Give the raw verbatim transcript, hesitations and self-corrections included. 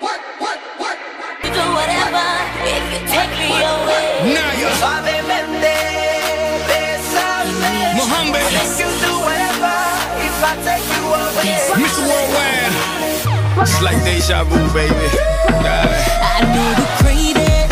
Do whatever if you take me away. Naya. Suavemente, bésame. Mohammed. Make you do whatever if I take you away. Mister Worldwide. It's like deja vu, baby. Darling. I know the craving.